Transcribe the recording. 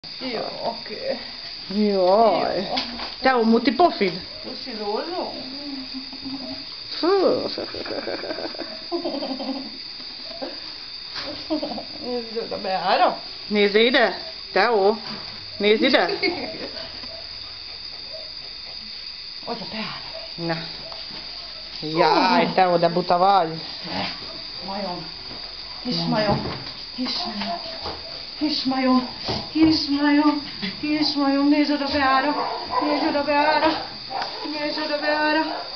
Jó, oké. Jaj. Te muti pofid? Puszilózó? Fú. Nézd oda beára. Nézz ide. Teó. Nézd ide. Oda beára. Na. Jaj, Teó, de buta vagy. Majom. Kismajom. Kismajom. Kismajom. Kismajom. Kismajom. Nézd oda beára. Nézd oda beára. Nézd oda beára.